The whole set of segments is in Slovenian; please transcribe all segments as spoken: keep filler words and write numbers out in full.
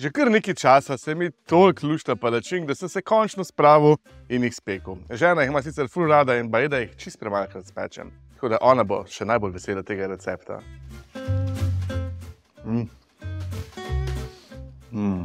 Že kar nekaj časa se mi toliko lušta palačink, da sem se končno spravil in jih spekel. Žena jih ima sicer ful rada in baje, da jih čist premalokrat spečem. Tako da ona bo še najbolj vesela tega recepta. Mm. Mm.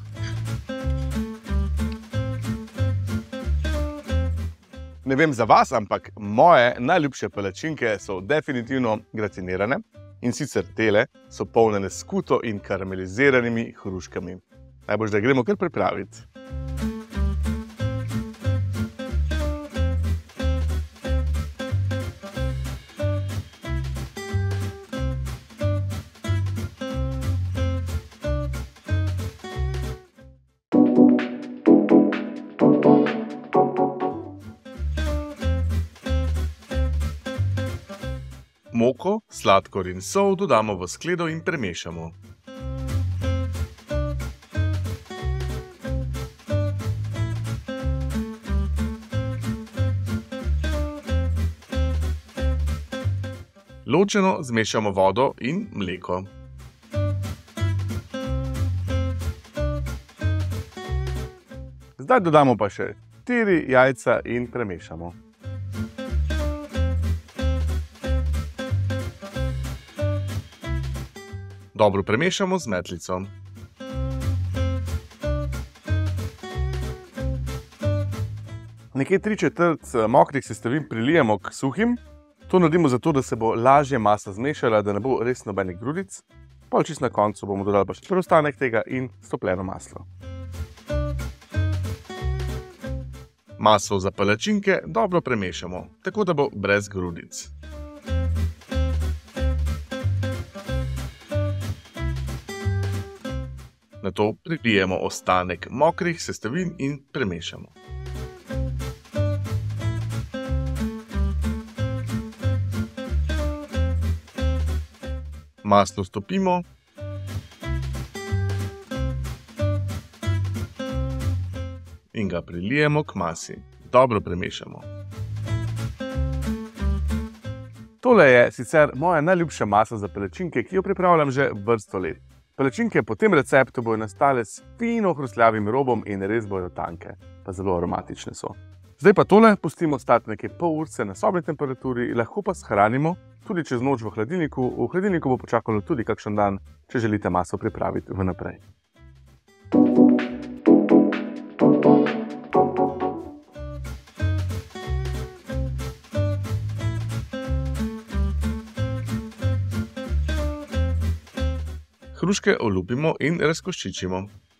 Ne vem za vas, ampak moje najljubše palačinke so definitivno gratinirane. In sicer tele so polnjene s skuto in karameliziranimi hruškami. Najbolj, da gremo kar pripraviti. Moko, sladkor in sol dodamo v skledo in premešamo. Ločeno zmešamo vodo in mleko. Zdaj dodamo pa še štiri jajca in premešamo. Dobro premešamo z metlico. Nekje tri četrt mokrih sestavin prilijemo k suhim. To naredimo zato, da se bo lažje masa zmešala, da ne bo res nobenih grudic. Pol čist na koncu bomo dodali pa še preostanek tega in stopljeno maslo. Maso za palačinke dobro premešamo, tako da bo brez grudic. Nato prilijemo ostanek mokrih sestavin in premešamo. Maslo stopimo. In ga prilijemo k masi. Dobro premešamo. Tole je sicer moja najljubša masa za palačinke, ki jo pripravljam že vrsto let. Palačinke po tem receptu bojo nastale s fino hrustljavim robom in res bojo tanke, pa zelo aromatične so. Zdaj pa tole pustimo stati nekaj pol urce na sobni temperaturi, lahko pa shranimo tudi čez noč v hladilniku. V hladilniku bo počakalo tudi kakšen dan, če želite maso pripraviti vnaprej. Hruške olupimo in razkoščičimo.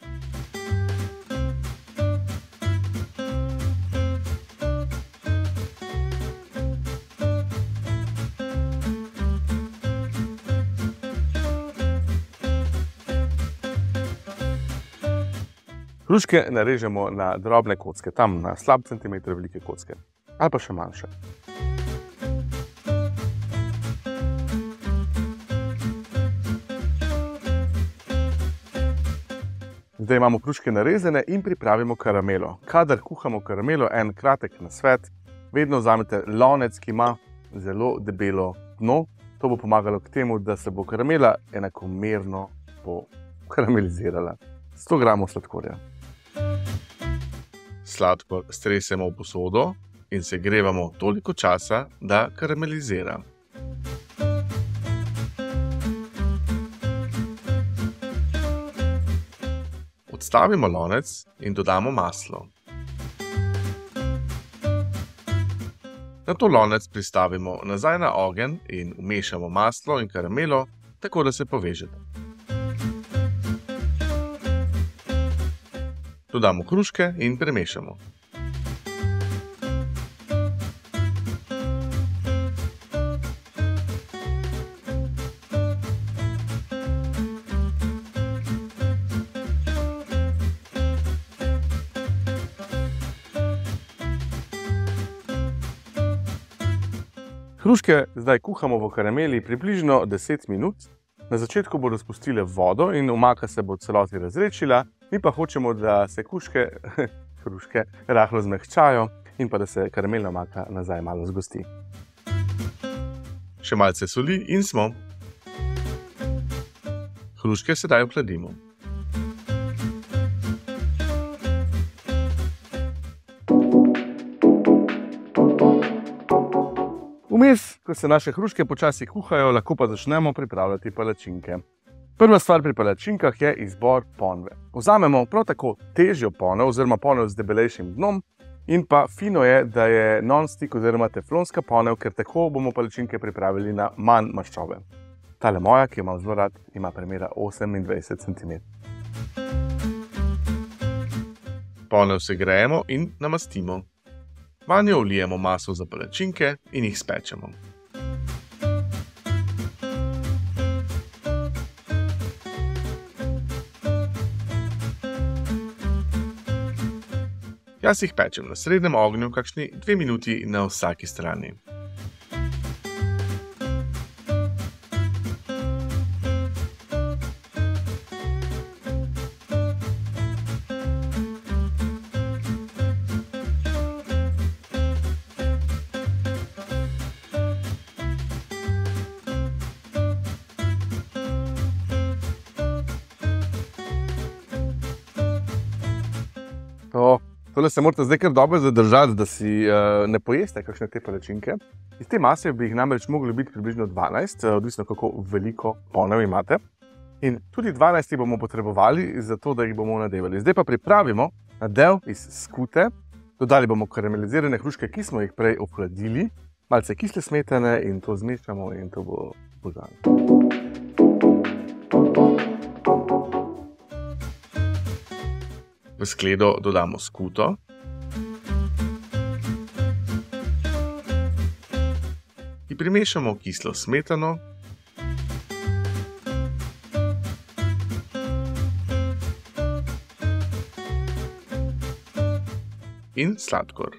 Hruške narežemo na drobne kocke, tam na slab centimeter velike kocke, ali pa še manjše. Zdaj imamo hruške narezane in pripravimo karamelo. Kadar kuhamo karamelo, en kratek nasvet, vedno vzamete lonec, ki ima zelo debelo dno. To bo pomagalo k temu, da se bo karamela enakomerno pokaramelizirala. sto gramov sladkorja. Sladkor stresemo v posodo in segrevamo toliko časa, da karamelizira. Odstavimo lonec in dodamo maslo. Nato lonec pristavimo nazaj na ogenj in vmešamo maslo in karamelo, tako da se povežeta. Dodamo hruške in premešamo. Hruške zdaj kuhamo v karameli približno deset minut. Na začetku bodo spustile vodo in omaka se bo v celoti razredčila. Mi pa hočemo, da se kuške, hruške rahlo zmehčajo in pa da se karamelna omaka nazaj malo zgosti. Še malce soli in smo. Hruške sedaj ohladimo. Vmes, ko se naše hruške počasi kuhajo, lahko pa začnemo pripravljati palačinke. Prva stvar pri palačinkah je izbor ponve. Vzamemo prav tako težjo ponev oziroma ponev z debelejšim dnom in pa fino je, da je non-stick oziroma teflonska ponev, ker tako bomo palačinke pripravili na manj maščobe. Tale moja, ki jo imam zelo rad, ima premera osemindvajset centimetrov. Ponev segrejemo in namastimo. Vanjo vlijemo maso za palačinke in jih spečemo. Jaz jih pečem na srednjem ognju kakšni dve minuti na vsaki strani. To, tole se morate zdaj kar dobro zadržati, da si uh, ne pojeste kakšne te palačinke. Iz te mase bi jih namreč mogli biti približno dvanajst, odvisno kako veliko ponev imate. In tudi dvanajst jih bomo potrebovali, zato da jih bomo nadevali. Zdaj pa pripravimo nadev iz skute. Dodali bomo karamelizirane hruške, ki smo jih prej ohladili, malce kisle smetane in to zmešamo in to bo božano. V skledo dodamo skuto. In primešamo kislo smetano. In sladkor.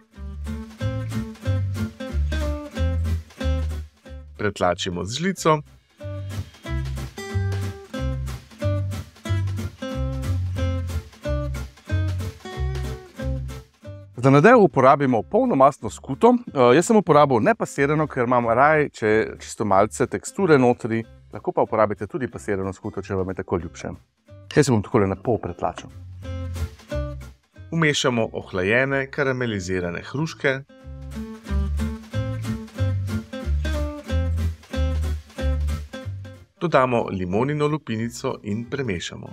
Pretlačimo z žlico. Za nadev uporabimo polnomastno skuto. Jaz sem uporabil nepasirano, ker imam raj, če čisto malce teksture notri. Lahko pa uporabite tudi pasirano skuto, če vam je tako ljubše. Jaz se bom takole na pol pretlačil. Vmešamo ohlajene karamelizirane hruške. Dodamo limonino lupinico in premešamo.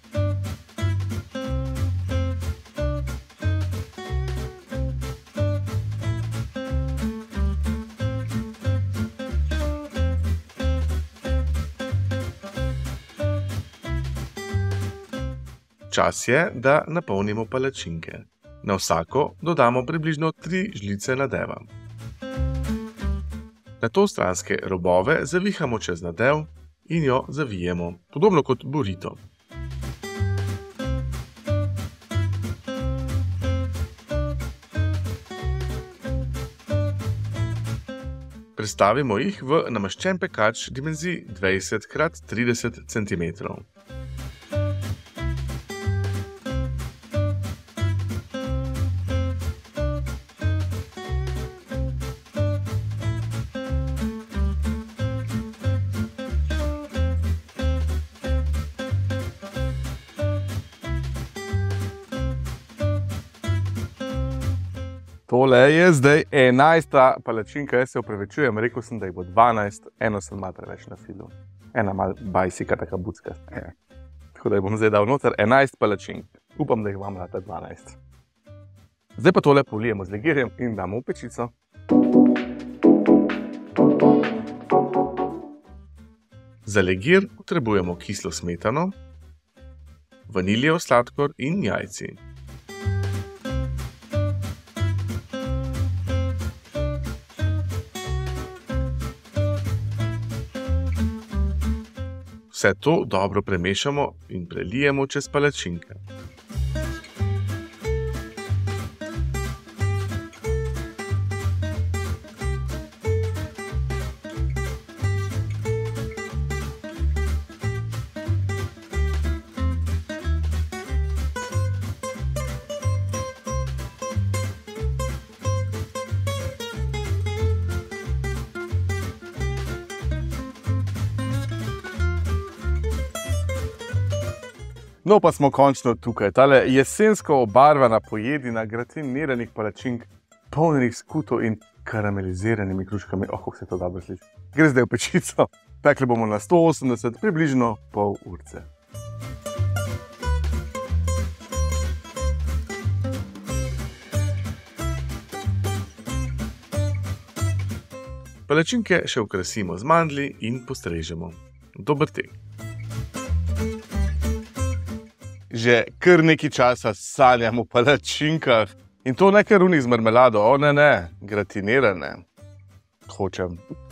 Čas je, da napolnimo palačinke. Na vsako dodamo približno tri žlice nadeva. Nato stranske robove zavihamo čez nadev in jo zavijemo, podobno kot burrito. Prestavimo jih v namaščen pekač dimenzij dvajset krat trideset centimetrov. Tole je zdaj enajsta palačinka, jaz se opravičujem, rekel sem, da jih bo dvanajst, eno sem malo preveč na filu. Ena malo bajsika, taka bucka. Tako da jih bom zdaj dal noter enajst palačink. Upam, da jih vam rata dvanajst. Zdaj pa tole polijemo z legirjem in damo v pečico. Za legir potrebujemo kislo smetano, vaniljev sladkor in jajci. Vse to dobro premešamo in prelijemo čez palačinke. No, pa smo končno tukaj. Tale jesensko obarvana pojedina gratiniranih palačink, polnenih skutov in karameliziranimi kruškami. Oh, kako se to dobro sliši. Gre zdaj v pečico. Pekli bomo na sto osemdeset, približno pol urce. Palačinke še okrasimo z mandlji in postrežemo. Dober tek. Že kar nekaj časa sanjam o palačinkah. In to ne kar unih z marmelado, o ne, ne, gratinirane. Hočem.